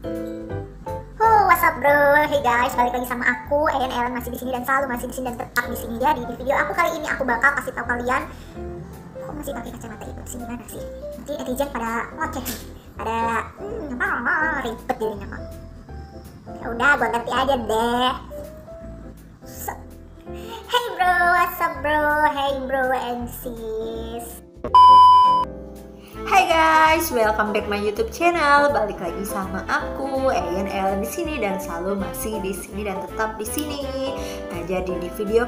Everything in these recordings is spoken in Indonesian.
What's up bro? Hey guys, balik lagi sama aku, Ellen masih di sini dan selalu masih di sini dan tetap di sini. Jadi di video aku kali ini aku bakal kasih tahu kalian kok masih pakai kacamata itu sih, gimana sih? Nanti netizen pada ngoceh nih, pada ribet dirinya kok. Ya udah, gua ganti aja deh. Hey bro, what's up bro? Hey bro and sis. Hai guys, welcome back my YouTube channel. Balik lagi sama aku, Ellen di sini dan selalu masih di sini dan tetap di sini. Nah, jadi di video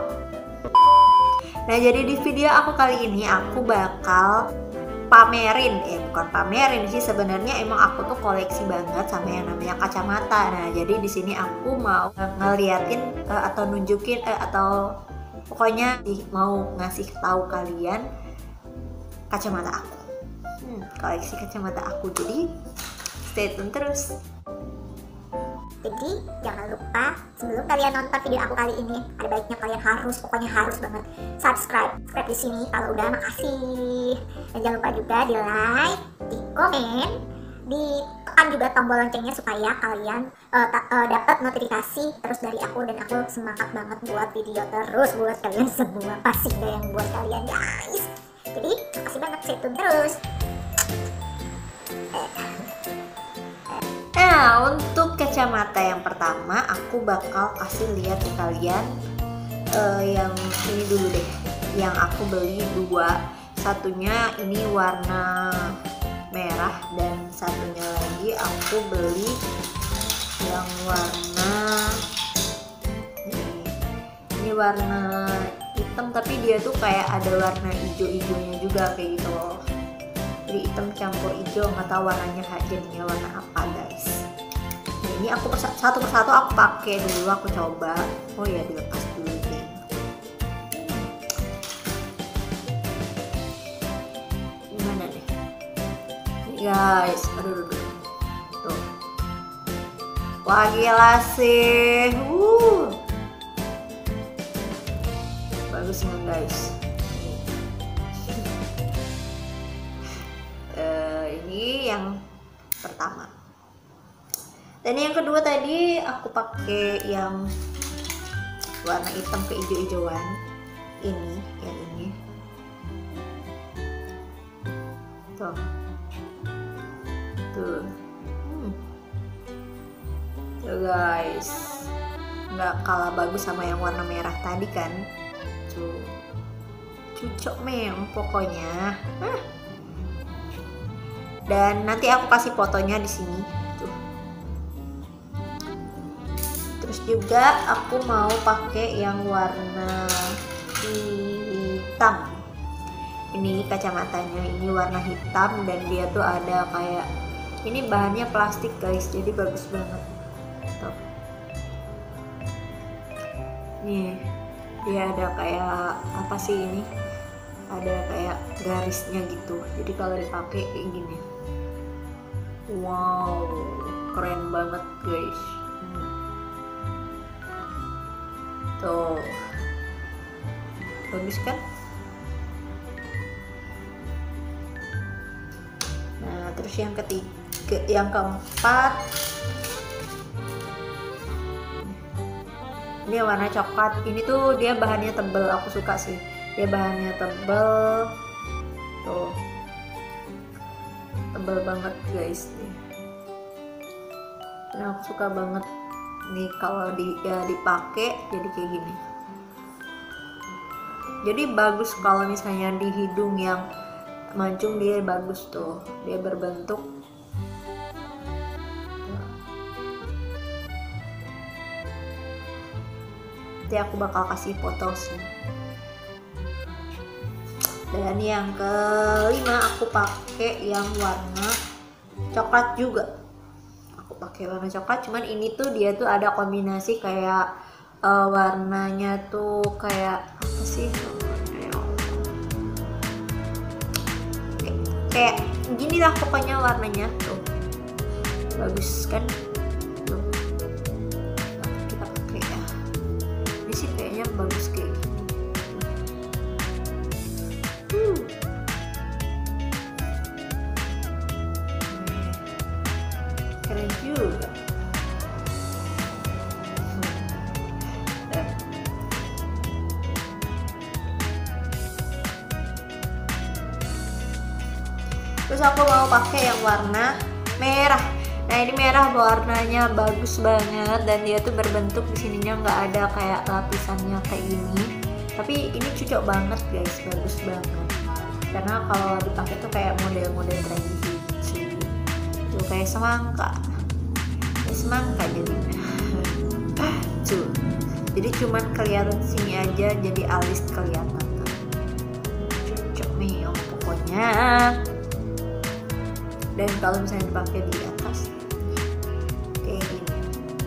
aku kali ini aku bakal pamerin, bukan pamerin sih sebenarnya, emang aku tuh koleksi banget sama yang namanya kacamata. Nah, jadi di sini aku mau ngeliatin atau nunjukin atau pokoknya mau ngasih tahu kalian kacamata aku. Koleksi kacamata aku, jadi stay tune terus. Jadi jangan lupa sebelum kalian nonton video aku kali ini, ada baiknya kalian pokoknya harus banget subscribe di sini kalau udah, makasih. Dan jangan lupa juga di like, di komen, ditekan juga tombol loncengnya supaya kalian dapat notifikasi terus dari aku, dan aku semangat banget buat video terus buat kalian semua, pasti ada yang buat kalian guys. Jadi makasih banget, stay tune terus. Nah, untuk kacamata yang pertama aku bakal kasih lihat ke kalian yang ini dulu deh, yang aku beli dua. Satunya ini warna merah dan satunya lagi aku beli yang warna ini warna hitam, tapi dia tuh kayak ada warna hijau-hijaunya juga kayak gitu loh. Jadi hitam campur hijau, nggak tahu warnanya jadinya warna apa guys. Nah, ini aku satu persatu aku pakai dulu, aku coba. Oh ya, dilepas dulu deh. Gimana deh guys, aduh. Tuh, wah gila sih, bagus nggak guys? Ini yang pertama. Dan yang kedua tadi aku pakai yang warna hitam ke hijau-hijauan. Ini, yang ini. Tuh. Tuh. Tuh guys. Nggak kalah bagus sama yang warna merah tadi kan. Tuh. Cucok mem pokoknya. Dan nanti aku kasih fotonya di sini tuh. Terus juga aku mau pakai yang warna hitam. Ini kacamatanya, ini warna hitam dan dia tuh ada kayak, ini bahannya plastik guys, jadi bagus banget tuh. Nih, dia ada kayak apa sih ini? Ada kayak garisnya gitu, jadi kalau dipakai kayak gini. Wow, keren banget guys. Tuh, bagus kan? Nah, terus yang ketiga, yang keempat, ini warna coklat. Ini tuh dia bahannya tebel, aku suka sih. Dia bahannya tebel, tuh, tebel banget guys nih. Dan aku suka banget nih kalau dipakai jadi kayak gini. Jadi bagus kalau misalnya di hidung yang mancung, dia bagus tuh, dia berbentuk. Nanti aku bakal kasih foto sih. Dan yang kelima aku pakai yang warna coklat juga. Aku pakai warna coklat, cuman ini tuh dia tuh ada kombinasi kayak warnanya tuh kayak apa sih? Kayak gini lah pokoknya warnanya tuh. Bagus kan? Tuh. Kita pakai ya. Ini sih kayaknya bagus kayak gini. keren juga. Terus aku mau pakai yang warna merah. Nah ini merah warnanya bagus banget dan dia tuh berbentuk di sininya nggak ada kayak lapisannya kayak gini. Tapi ini cocok banget guys, bagus banget. Karena kalau dipakai tuh kayak model-model trendy gitu. Tuh kayak semangka. Kayak semangka jadinya. Tuh. Jadi cuman kelihatan sini aja, jadi alis kelihatan. Cocok nih pokoknya. Dan kalau misalnya dipakai di atas kayak gini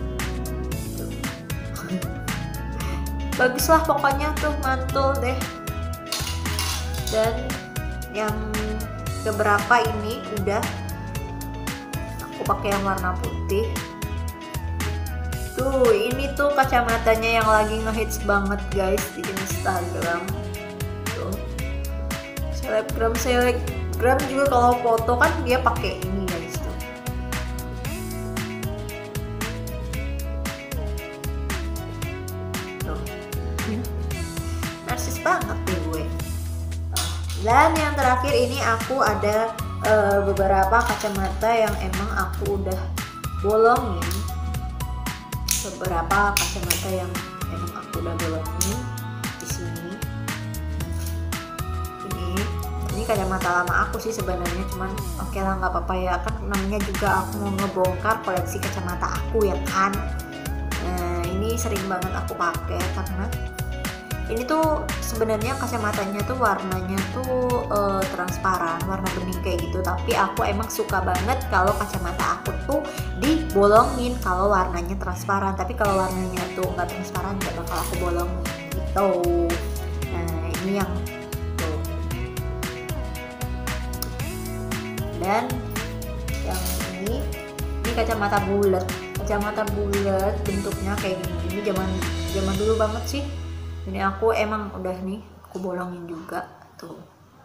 bagus lah pokoknya tuh, mantul deh. Dan yang beberapa ini udah aku pakai yang warna putih. Tuh ini tuh kacamatanya yang lagi ngehits banget guys di Instagram. Tuh selebgram juga kalau foto kan dia pakai ini guys tuh. Narsis banget nih gue. Dan yang terakhir ini aku ada beberapa kacamata yang emang aku udah bolongin. Beberapa kacamata yang emang aku udah bolongin di sini. Ini kacamata lama aku sih sebenarnya, cuman oke lah nggak apa-apa ya, kan namanya juga aku mau ngebongkar koleksi kacamata aku ya kan. Nah ini sering banget aku pakai karena ini tuh sebenarnya kacamatanya tuh warnanya tuh transparan, warna bening kayak gitu. Tapi aku emang suka banget kalau kacamata aku tuh dibolongin kalau warnanya transparan. Tapi kalau warnanya tuh nggak transparan gak bakal aku bolongin gitu. Nah ini yang tuh. Dan yang ini kacamata bulat. Kacamata bulat bentuknya kayak gini. Ini zaman dulu banget sih. Ini aku emang udah nih, aku bolongin juga tuh.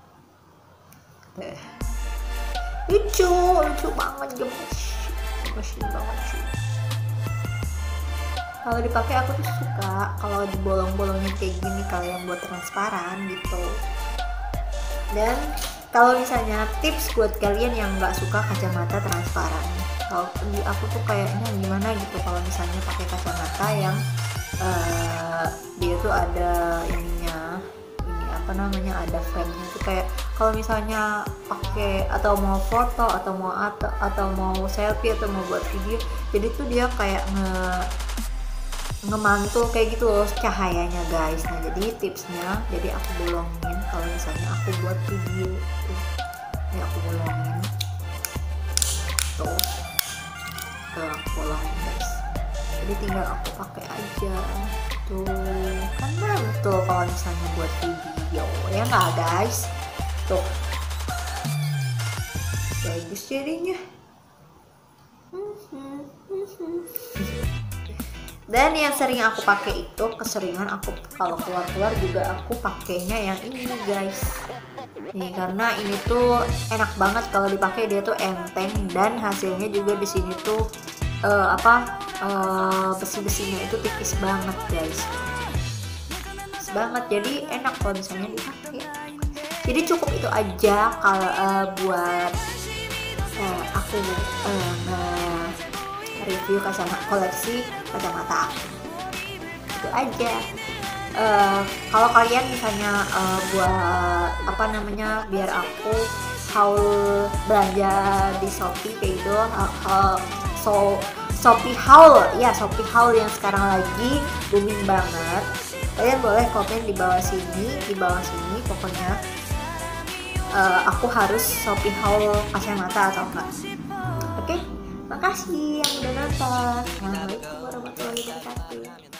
Lucu banget gemes banget sih. Kalau dipakai aku tuh suka kalau dibolong-bolongin kayak gini, kalau yang buat transparan gitu. Dan kalau misalnya tips buat kalian yang nggak suka kacamata transparan, kalau di aku tuh kayaknya gimana gitu kalau misalnya pakai kacamata yang dia tuh ada ininya, ini apa namanya, ada frame-nya tuh kayak kalau misalnya pakai atau mau foto atau mau selfie atau mau buat video, jadi tuh dia kayak ngemantul kayak gitu loh cahayanya guys. Nah jadi tipsnya, jadi aku bolongin kalau misalnya aku buat video tuh, ini aku bolongin tuh, aku bolongin guys. Jadi tinggal aku pakai aja tuh, kan mantul kalau misalnya buat video ya nggak guys. Tuh bagus jadinya. Dan yang sering aku pakai itu, keseringan aku kalau keluar juga aku pakainya yang ini guys. Nih karena ini tuh enak banget kalau dipakai, dia tuh enteng dan hasilnya juga di sini tuh besi-besinya itu tipis banget guys, tipis banget, jadi enak kalau misalnya dipakai. Jadi cukup itu aja kalau buat aku review koleksi kacamata aku. Itu aja. Kalau kalian misalnya buat apa namanya, biar aku haul belanja di Shopee kayak gitu, Shopee haul yang sekarang lagi booming banget, kalian boleh komen di bawah sini pokoknya aku harus Shopee haul kacamata atau enggak. Oke, makasih yang udah nonton. Assalamualaikum warahmatullahi wabarakatuh.